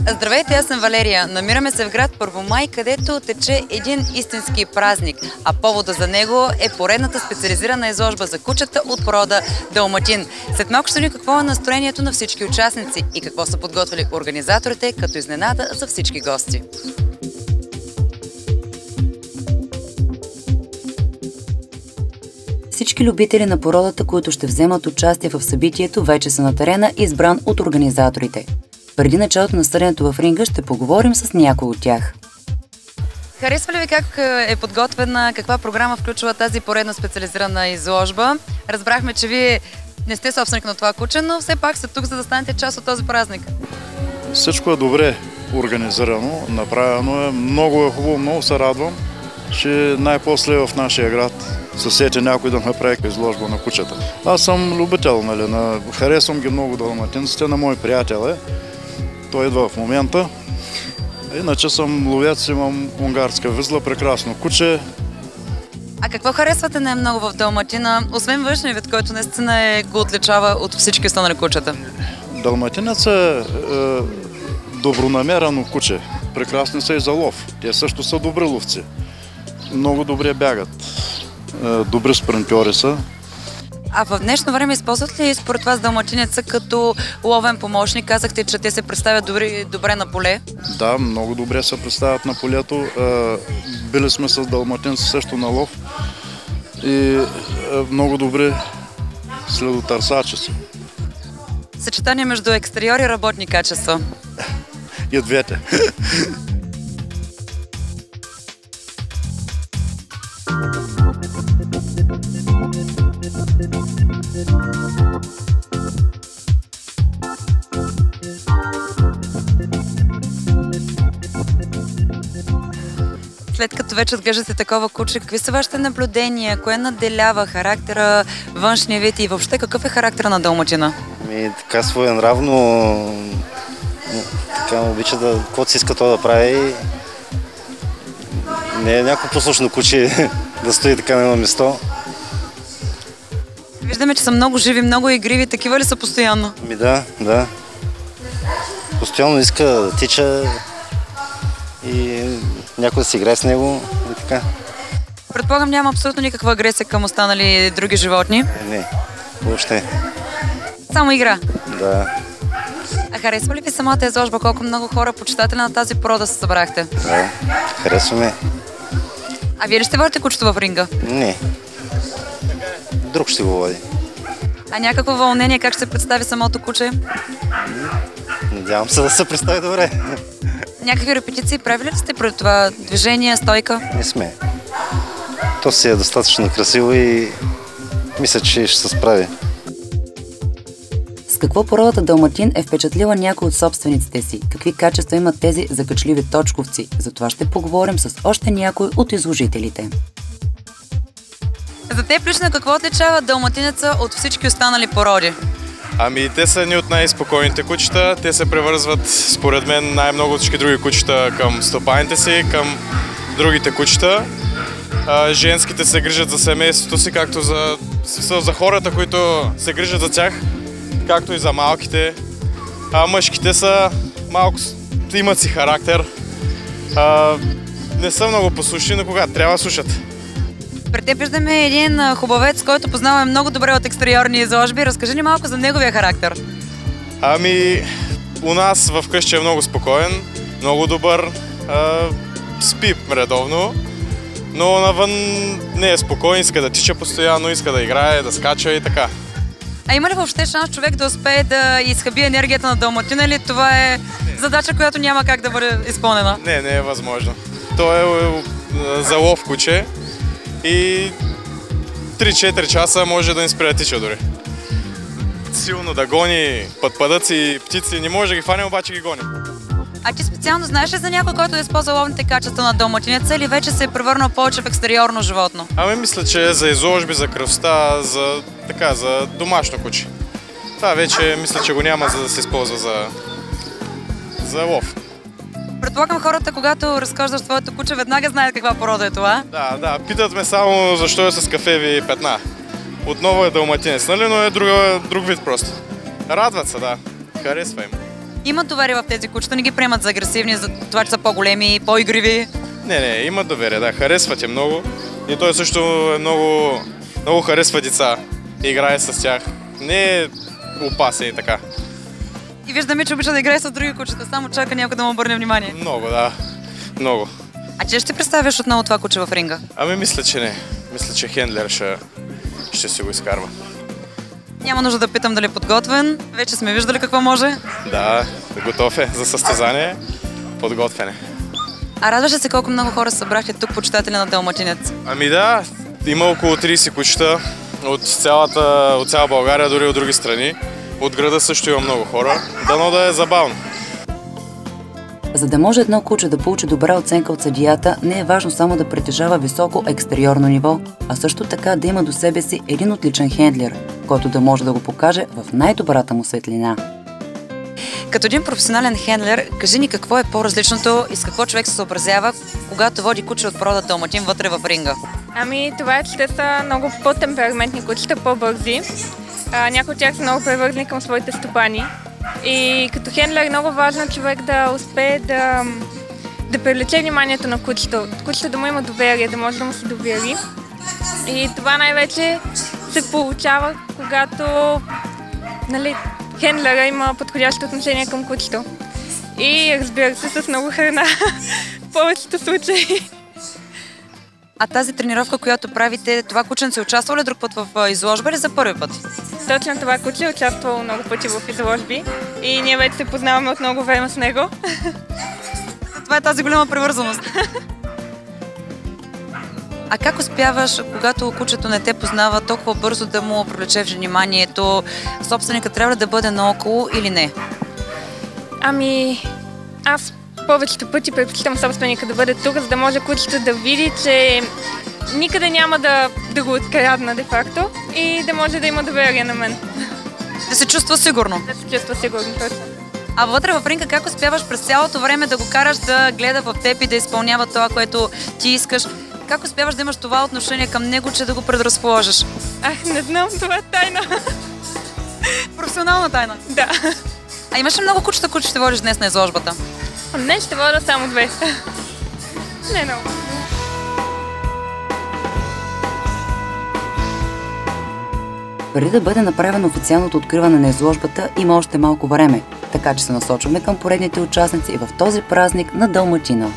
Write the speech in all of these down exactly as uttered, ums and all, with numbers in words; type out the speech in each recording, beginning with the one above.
Здравейте, аз съм Валерия. Намираме се в град Първомай, където тече един истински празник, а повода за него е поредната специализирана изложба за кучета от порода далматин. След малко ще ни какво е настроението на всички участници и какво са подготвили организаторите като изненада за всички гости. Всички любители на породата, които ще вземат участие в събитието, вече са на терена, избран от организаторите. Преди началото на стъренето в ринга ще поговорим с някой от тях. Харесва ли ви как е подготвена, каква програма включва тази поредна специализирана изложба? Разбрахме, че вие не сте собственик на това куче, но все пак сте тук, за да станете част от този празник. Всичко е добре организирано, направено е, много е хубаво, много се радвам, че най-после в нашия град се сети някой да направи изложба на кучета. Аз съм любител, нали, на... харесвам ги много далматинците, на мой приятел е. Той идва в момента. Иначе съм ловец, имам унгарска визла, прекрасно куче. А какво харесвате най-много в далматина, освен външния вид, който наистина е, го отличава от всички останали кучета? Далматинец е, е добронамерено куче. Прекрасни са и за лов. Те също са добри ловци. Много добре бягат. Е, добри спринтьори са. А в днешно време използват ли според вас далматинеца като ловен помощник? Казахте, че те се представят добре, добре на поле. Да, много добре се представят на полето. Били сме с далматинци също на лов и много добре следотърсачи са. Съчетание между екстериор и работни качества. И двете. След като вече отглеждате такова куче, какви са вашите наблюдения? Кое наделява характера, външния вид и въобще какъв е характера на далматина? Ми, така своенравно, така обича да, каквото си иска това да прави. Не е някакво послушно куче да стои така на едно место. Виждаме, че са много живи, много игриви. Такива ли са постоянно? Ми да, да. Постоянно иска да тича и някой да си играе с него и така. Предполагам, няма абсолютно никаква агресия към останали други животни? Не, въобще. Само игра? Да. А харесва ли ви самата изложба? Колко много хора, почитатели на тази порода се събрахте? Да, харесваме. А вие ли ще водите кучето в ринга? Не. Друг ще го води. А някакво вълнение как ще се представи самото куче? Надявам се да се представи добре. Някакви репетиции правили ли сте пред това движение, стойка? Не сме. То си е достатъчно красиво и мисля, че ще се справи. С какво породата далматин е впечатлила някой от собствениците си? Какви качества имат тези закачливи точковци? За това ще поговорим с още някой от изложителите. За теб лично какво отличава далматинеца от всички останали породи? Ами те са едни от най-спокойните кучета. Те се превързват, според мен, най-много от всички други кучета към стопаните си, към другите кучета. А, женските се грижат за семейството си, както за, за хората, които се грижат за тях, както и за малките. А мъжките са малко, имат си характер. А, не са много послушни, но когато трябва слушат. Пред теб виждаме един хубавец, който познаваме много добре от екстериорни изложби. Разкажи ни малко за неговия характер. Ами, у нас в къщи е много спокоен, много добър, а, спи редовно, но навън не е спокоен, иска да тича постоянно, иска да играе, да скача и така. А има ли въобще шанс човек да успее да изхъби енергията на далматина или това е задача, която няма как да бъде изпълнена? Не, не е възможно. То е за лов куче и три-четири часа може да ни спре да тича дори. Силно да гони пътпадъци и птици, не може да ги фане, обаче ги гони. А ти специално знаеш ли за някой, който да използва ловните качества на далматинеца или вече се е превърнал повече в екстериорно животно? Ами мисля, че е за изложби, за красота, за, така, за домашно куче. Това вече мисля, че го няма, за да се използва за, за лов. Предполагам хората, когато разхождаш твоето куче, веднага знаят каква порода е това. Да, да, питат ме само защо е с кафеви петна. Отново е далматинец, нали, но е друг, друг вид просто. Радват се, да. Харесва им. Имат доверие в тези кучета, не ги приемат за агресивни, за това, че са по-големи, по-игриви. Не, не, имат доверие, да, харесват я много. И той също е много, много харесва деца. Играе с тях. Не е опасен и така. И виждаме, че обича да играе с други кучета, само чака някой да му обърне внимание. Много, да. Много. А че ще представяш отново това куче в ринга? Ами мисля, че не. Мисля, че Хендлер ще, ще си го изкарва. Няма нужда да питам дали е подготвен. Вече сме виждали какво може. Да, готов е за състезание. Подготвен е. А радваш ли се колко много хора събрахте тук почитатели на Далматинец? Ами да, има около трийсет кучета от цялата, от цяла България, дори от други страни. От града също има много хора. Дано да е забавно. За да може едно куче да получи добра оценка от съдията, не е важно само да притежава високо екстериорно ниво, а също така да има до себе си един отличен хендлер, който да може да го покаже в най-добрата му светлина. Като един професионален хендлер, кажи ни какво е по-различното и с какво човек се съобразява, когато води куче от порода далматин вътре в ринга? Ами това е, че те са много по-темпераментни кучета, по-бързи. А, някои от тях са много превързани към своите стопани. И като хендлер е много важно човек да успее да, да привлече вниманието на кучето. Кучето да му има доверие, да може да му се довери. И това най-вече се получава, когато, нали, хендлера има подходящо отношение към кучето. И разбира се, с много храна в повечето случаи. А тази тренировка, която правите, това кученце участва ли друг път в изложба или за първи път? Точно това куче е участвало много пъти в изложби и ние вече се познаваме от много време с него. Това е тази голяма привързаност. А как успяваш, когато кучето не те познава, толкова бързо да му привлечеш вниманието? Собственика трябва да бъде наоколо или не? Ами, аз повечето пъти предпочитам собственика да бъде тук, за да може кучето да види, че никъде няма да, да го открадна де-факто и да може да има доверие на мен. Да се чувства сигурно? Да се чувства сигурно, точно. А вътре в ринга как успяваш през цялото време да го караш да гледа в теб и да изпълнява това, което ти искаш? Как успяваш да имаш това отношение към него, че да го предразположиш? Ах, не знам, това е тайна. Професионална тайна? Да. А имаш ли много кучета, които ще водиш днес на изложбата? Днес ще вода само две. Не много. Преди да бъде направено официалното откриване на изложбата, има още малко време, така че се насочваме към поредните участници в този празник на Далматина.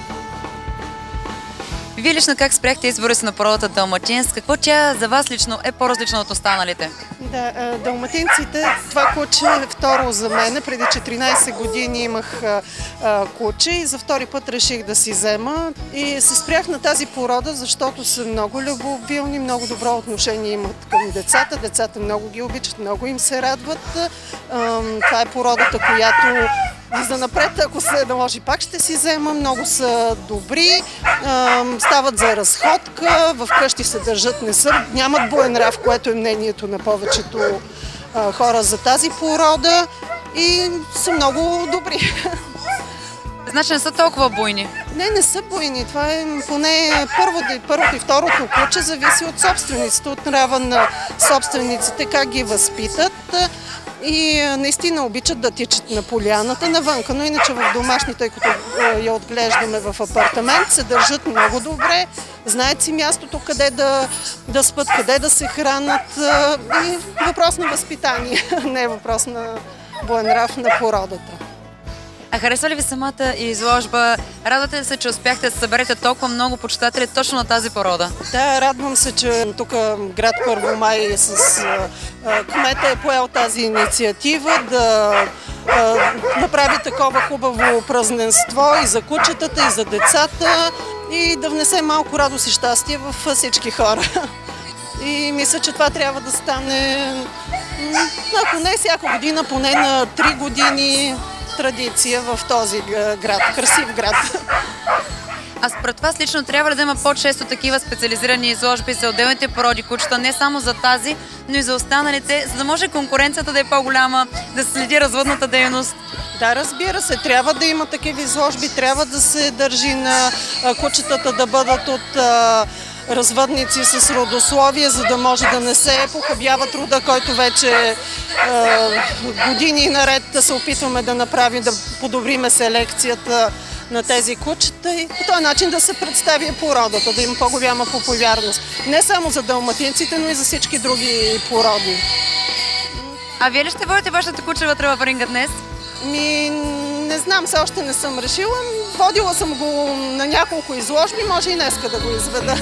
Вие лично как спряхте избора си на породата далматинец? Какво тя за вас лично е по-различна от останалите? Да, далматинците, това куче е второ за мен. Преди четиринайсет години имах а, куче и за втори път реших да си взема. И се спрях на тази порода, защото са много любовилни, много добро отношение имат към децата. Децата много ги обичат, много им се радват. А, това е породата, която за напред, ако се наложи, пак ще си взема. Много са добри, стават за разходка, вкъщи се държат, не са, нямат буен нрав, което е мнението на повечето хора за тази порода и са много добри. Значи не са толкова буйни? Не, не са буйни. Това е поне първото и, първото и второто куче зависи от собствениците, от нрава на собствениците, как ги възпитат. И наистина обичат да тичат на поляната навънка, но иначе в домашни, тъй като я отглеждаме в апартамент, се държат много добре, знаят си мястото къде да, да спят, къде да се хранат и въпрос на възпитание, не е въпрос на буен нрав на породата. А харесва ли ви самата изложба? Радвате ли се, че успяхте да съберете толкова много почитатели точно на тази порода? Да, радвам се, че тук град Първомай с кмета е поел тази инициатива да а, направи такова хубаво празненство и за кучетата, и за децата и да внесе малко радост и щастие в всички хора. И мисля, че това трябва да стане, ако не всяка година, поне на три години традиция в този град, красив град. А според вас лично трябва ли да има по-често такива специализирани изложби за отделните породи кучета, не само за тази, но и за останалите, за да може конкуренцията да е по-голяма, да се следи развъдната дейност? Да, разбира се, трябва да има такива изложби, трябва да се държи на кучетата да бъдат от развъдници с родословие, за да може да не се похабява труда, който вече е, години наред да се опитваме да направим, да подобриме селекцията на тези кучета и по този начин да се представи породата, да има по-голяма популярност. Не само за далматинците, но и за всички други породи. А вие ли ще водите вашата куче вътре в ринга днес? Ми, не знам, все още не съм решила. Водила съм го на няколко изложби, може и днеска да го изведа.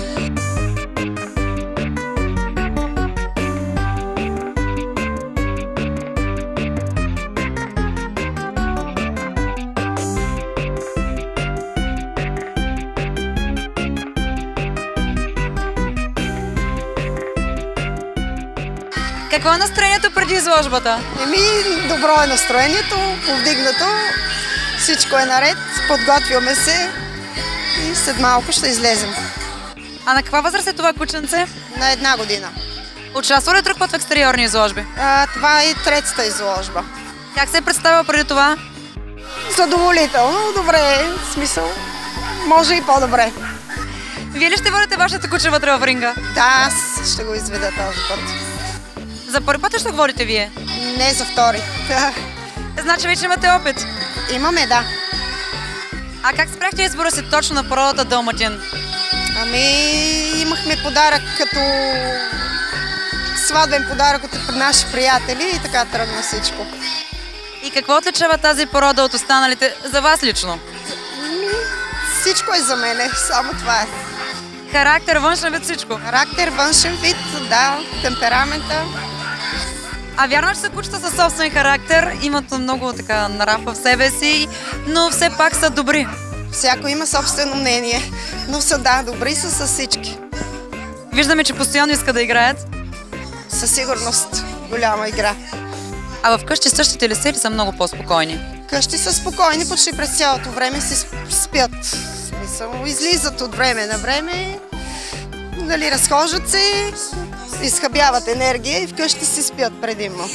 Какво е настроението преди изложбата? Еми, добро е настроението, повдигнато, всичко е наред, подготвяме се и след малко ще излезем. А на каква възраст е това кученце? На една година. Участва ли друг път в екстериорни изложби? А, това е третата изложба. Как се е представила преди това? Задоволително, добре, в смисъл, може и по-добре. Вие ли ще водите вашата куче вътре в ринга? Да, аз ще го изведа този път. За първи път ли ще го водите вие? Не, за втори. Значи вече имате опит. Имаме, да. А как спряхте избора си точно на породата далматин? Ами, имахме подарък като сватбен подарък от наши приятели и така тръгна всичко. И какво отличава тази порода от останалите за вас лично? Ами, всичко е за мене, само това е. Характер, външен вид, всичко? Характер, външен вид, да, темперамента. А вярно, че са кучета със собствен характер, имат много така нрав в себе си, но все пак са добри. Всяко има собствено мнение, но са да, добри са с всички. Виждаме, че постоянно искат да играят. Със сигурност голяма игра. А вкъщи същите ли са или са много по-спокойни? Къщи са спокойни, почти през цялото време си спят. В смисъл, излизат от време на време, нали, разхождат се, изхабяват енергия и вкъщи си спят предимно.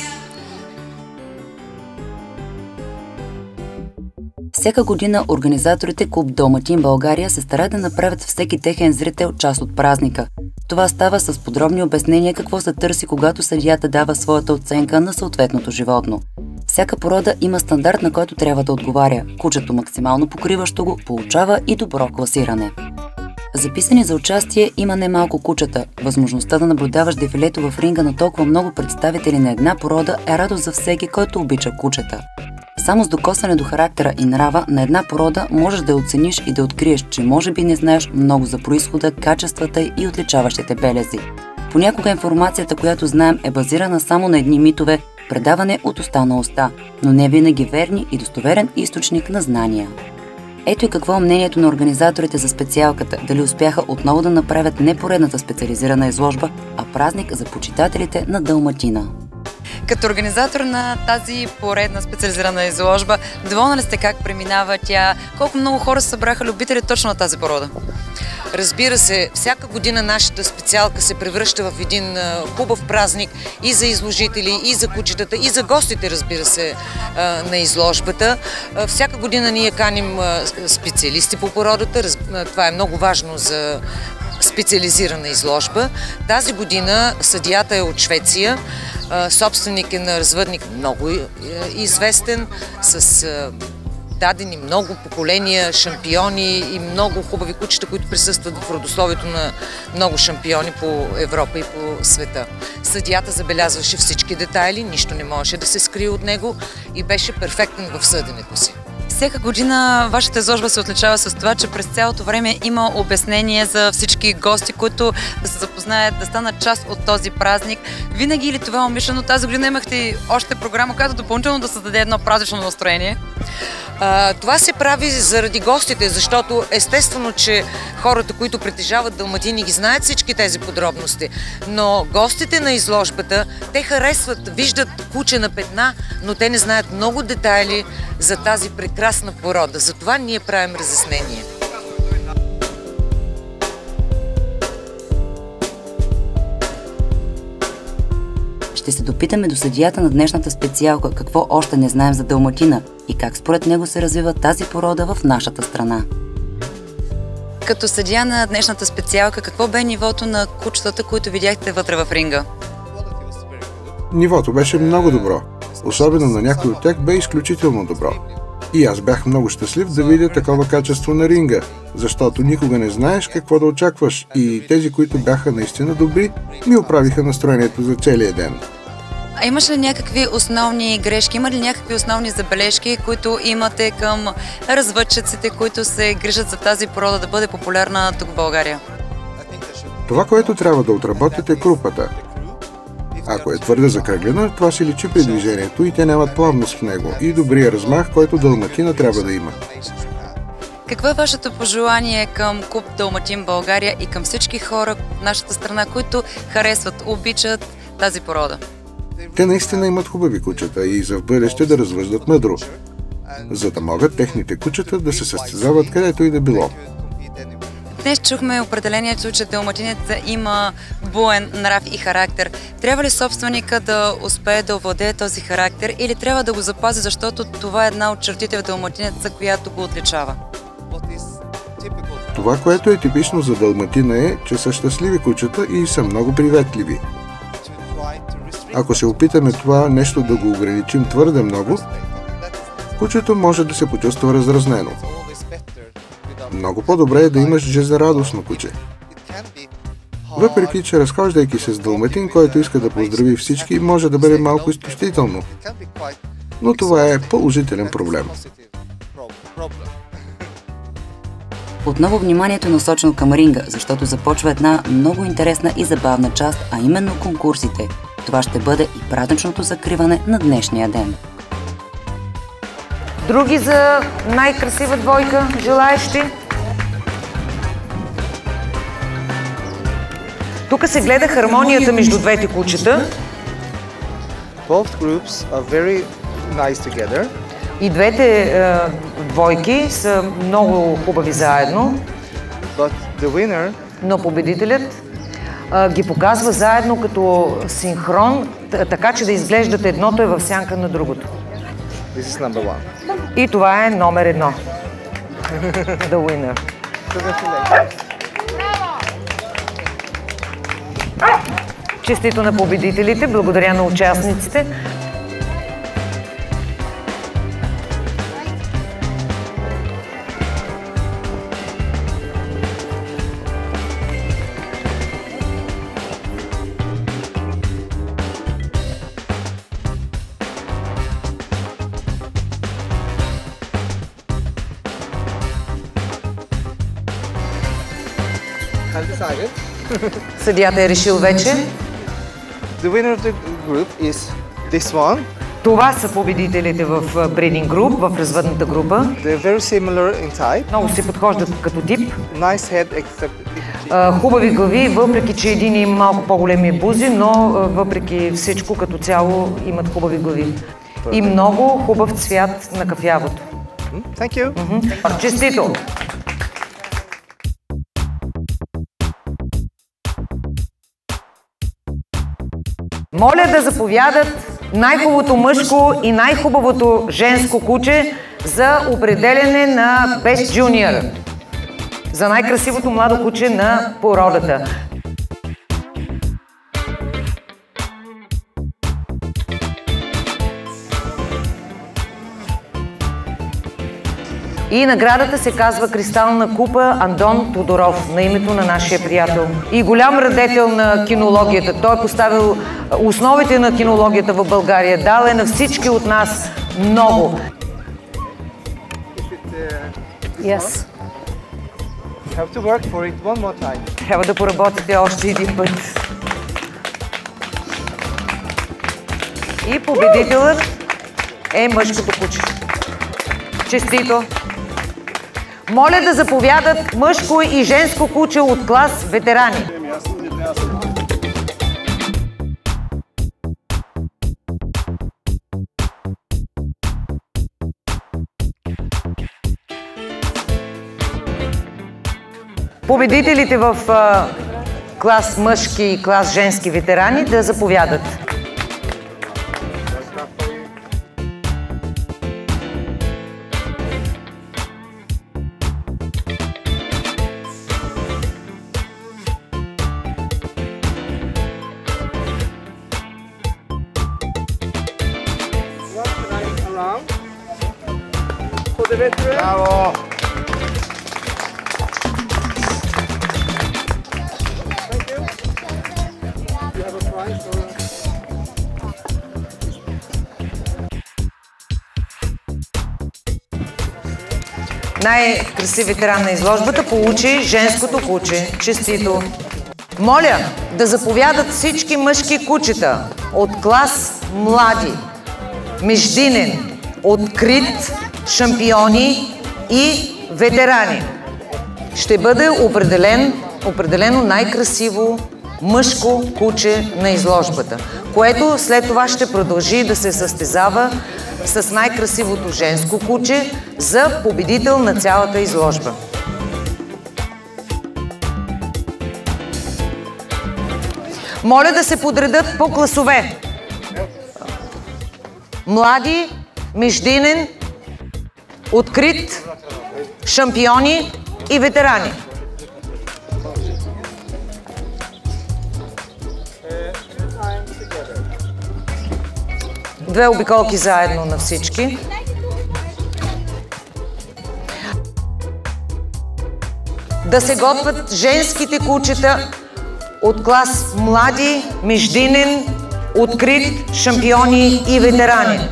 Всяка година организаторите Клуб Далматин България се старат да направят всеки техен зрител част от празника. Това става с подробни обяснения какво се търси, когато съдията дава своята оценка на съответното животно. Всяка порода има стандарт, на който трябва да отговаря. Кучето, максимално покриващо го, получава и добро класиране. Записани за участие има немалко кучета. Възможността да наблюдаваш дефилето в ринга на толкова много представители на една порода е радост за всеки, който обича кучета. Само с докосване до характера и нрава на една порода можеш да я оцениш и да откриеш, че може би не знаеш много за произхода, качествата и отличаващите белези. Понякога информацията, която знаем, е базирана само на едни митове, предаване от уста на уста, но не винаги верни и достоверен източник на знания. Ето и какво е мнението на организаторите за специалката, дали успяха отново да направят не поредната специализирана изложба, а празник за почитателите на далматина. Като организатор на тази поредна специализирана изложба, доволна ли сте как преминава тя? Колко много хора се събраха любители точно на тази порода? Разбира се, всяка година нашата специалка се превръща в един хубав празник и за изложители, и за кучетата, и за гостите, разбира се, на изложбата. Всяка година ние каним специалисти по породата. Това е много важно за специализирана изложба. Тази година съдията е от Швеция. Собственик е на развъдник много известен, с дадени много поколения шампиони и много хубави кучета, които присъстват в родословието на много шампиони по Европа и по света. Съдията забелязваше всички детайли, нищо не можеше да се скрие от него и беше перфектен в съденето си. Всяка година вашата изложба се отличава с това, че през цялото време има обяснение за всички гости, които да се запознаят, да станат част от този празник. Винаги или това е умишлено? Тази година имахте още програма, която допълнително да създаде едно празнично настроение. А, това се прави заради гостите, защото естествено, че хората, които притежават далматини, ги знаят всички тези подробности. Но гостите на изложбата, те харесват, виждат куче на петна, но те не знаят много детайли за тази прекрасна порода. Затова ние правим разяснение. Ще се допитаме до съдията на днешната специалка какво още не знаем за далматина и как според него се развива тази порода в нашата страна. Като съдия на днешната специалка, какво бе нивото на кучетата, които видяхте вътре в ринга? Нивото беше много добро. Особено на някой от тях бе изключително добро. И аз бях много щастлив да видя такова качество на ринга, защото никога не знаеш какво да очакваш и тези, които бяха наистина добри, ми оправиха настроението за целия ден. А имаш ли някакви основни грешки, има ли някакви основни забележки, които имате към развъдчиците, които се грижат за тази порода да бъде популярна тук в България? Това, което трябва да отработят, е крупата. Ако е твърде закръглена, това се личи при движението и те нямат плавност в него и добрия размах, който далматина трябва да има. Какво е вашето пожелание към клуб Далматин България и към всички хора в нашата страна, които харесват, обичат тази порода? Те наистина имат хубави кучета и за в бъдеще да развъждат мъдро, за да могат техните кучета да се състезават където и да било. Днес чухме определението, че далматинецът има буен нрав и характер. Трябва ли собственика да успее да овладее този характер или трябва да го запази, защото това е една от чертите в далматинеца, която го отличава? Това, което е типично за далматина е, че са щастливи кучета и са много приветливи. Ако се опитаме това нещо да го ограничим твърде много, кучето може да се почувства раздразнено. Много по-добре е да имаш жизнерадостно куче. Въпреки че разхождайки се с далматин, който иска да поздрави всички, може да бъде малко изтощително. Но това е положителен проблем. Отново вниманието е насочено към ринга, защото започва една много интересна и забавна част, а именно конкурсите. Това ще бъде и празничното закриване на днешния ден. Други за най-красива двойка, желаещи? Тук се гледа хармонията между двете кучета. Both groups are very nice together. И двете е, двойки са много хубави заедно. But the winner... Но победителят е, ги показва заедно като синхрон, така че да изглеждат едното е в сянка на другото. This is number one. И това е номер едно. The winner. Честито на победителите, благодаря на участниците. Съдията е решил вече. The winner of the group is this one. Това са победителите в breeding group, в развъдната група. They're very similar in type. Много се подхождат като тип. Nice head, except... Uh, хубави глави, въпреки че един има малко по-големи бузи, но uh, въпреки всичко като цяло имат хубави глави. И много хубав цвят на кафявото. Thank you. Mm-hmm. Честито! Моля да заповядат най-хубавото мъжко и най-хубавото женско куче за определяне на Best Junior. За най-красивото младо куче на породата. И наградата се казва Кристална купа Андон Тодоров, на името на нашия приятел. И голям радетел на кинологията. Той е поставил основите на кинологията в България. Дал е на всички от нас много. Yes. Have to work for it one more time. Трябва да поработите още един път. И победителът е мъжкото куче. Честито! Моля да заповядат мъжко и женско куче от клас ветерани. Победителите в а, клас мъжки и клас женски ветерани да заповядат. Браво! Най-красив ветеран на изложбата получи женското куче. Честито! Моля да заповядат всички мъжки кучета от клас млади, междинен, открит, шампиони и ветерани. Ще бъде определен, определено най-красиво мъжко куче на изложбата, което след това ще продължи да се състезава с най-красивото женско куче за победител на цялата изложба. Моля да се подредят по класове. Млади, междинен, открит, шампиони и ветерани. Две обиколки заедно на всички. Да се готвят женските кучета от клас млади, междинен, открит, шампиони и ветерани.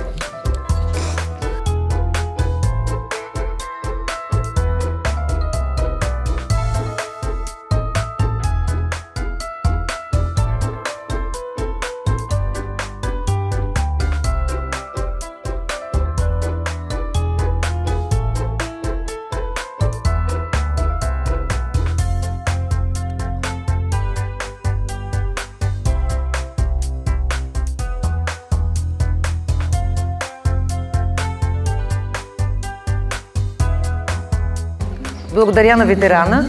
Благодаря на ветерана.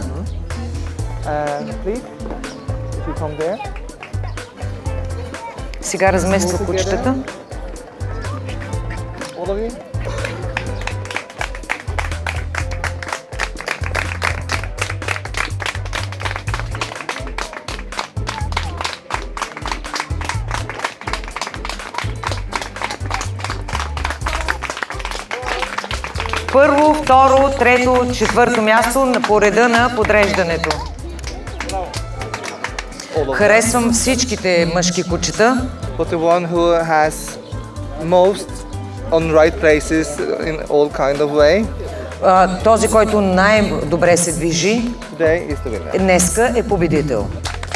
Сега размества кучетата. Първо, второ, трето, четвърто място по реда на подреждането. Харесвам всичките мъжки кучета. But the one who has most on right places in all kind of way. Uh, този, който най-добре се движи, Today is the winner. Днеска е победител.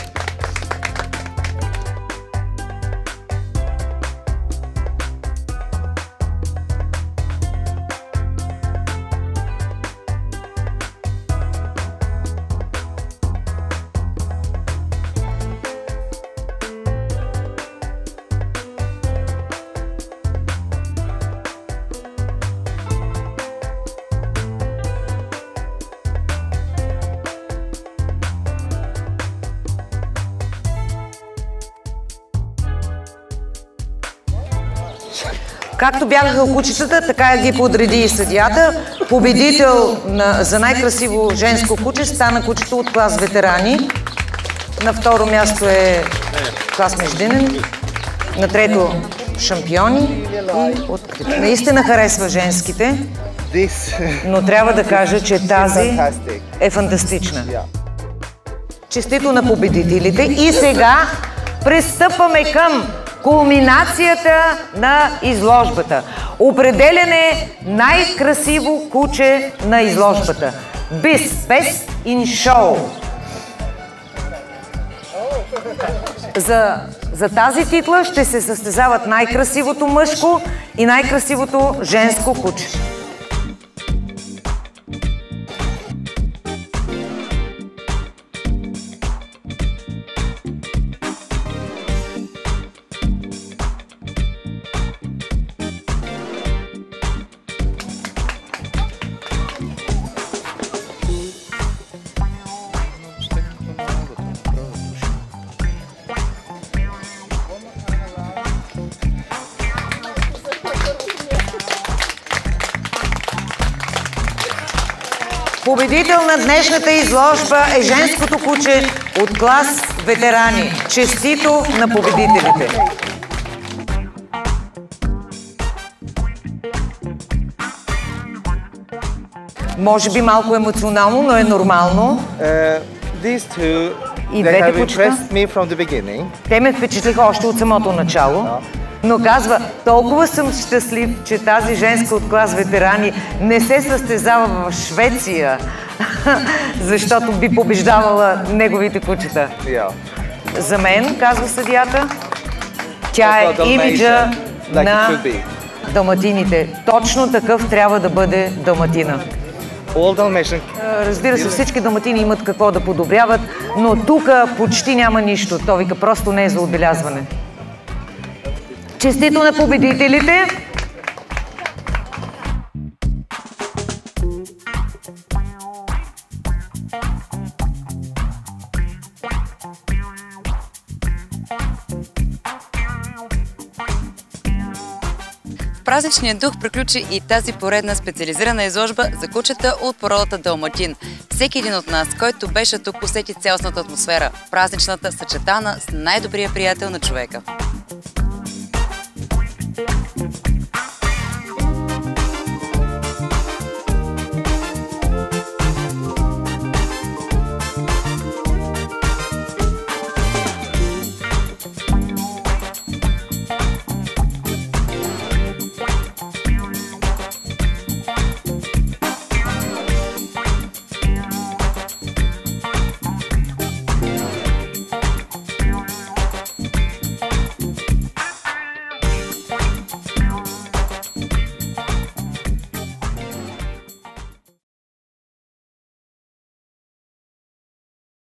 Както бягаха кучетата, така ги подреди и съдията. Победител на, за най-красиво женско куче стана кучето от клас ветерани. На второ място е клас междинен. На трето шампиони. И открит. Наистина харесва женските, но трябва да кажа, че тази е фантастична. Честито на победителите. И сега пристъпваме към кулминацията на изложбата. Определяне най-красиво куче на изложбата. Best in Show. За, за тази титла ще се състезават най-красивото мъжко и най-красивото женско куче. Победител на днешната изложба е женското куче от клас ветерани. Честито на победителите! Може би малко емоционално, но е нормално. Uh, these two, И they двете have кучета. impressed me from the beginning. Те ме впечатлиха още от самото начало. Но казва, толкова съм щастлив, че тази женска от клас ветерани не се състезава в Швеция, защото би побеждавала неговите кучета. Yeah. За мен, казва съдията, тя е Of a имиджа Dalmatian, like it на should be. далматините. Точно такъв трябва да бъде далматина. All Dalmatian. Разбира се, всички далматини имат какво да подобряват, но тук почти няма нищо. То вика, просто не е за отбелязване. Честито на победителите! В празничния дух приключи и тази поредна специализирана изложба за кучета от породата далматин. Всеки един от нас, който беше тук, усети цялостната атмосфера, празничната, съчетана с най-добрия приятел на човека.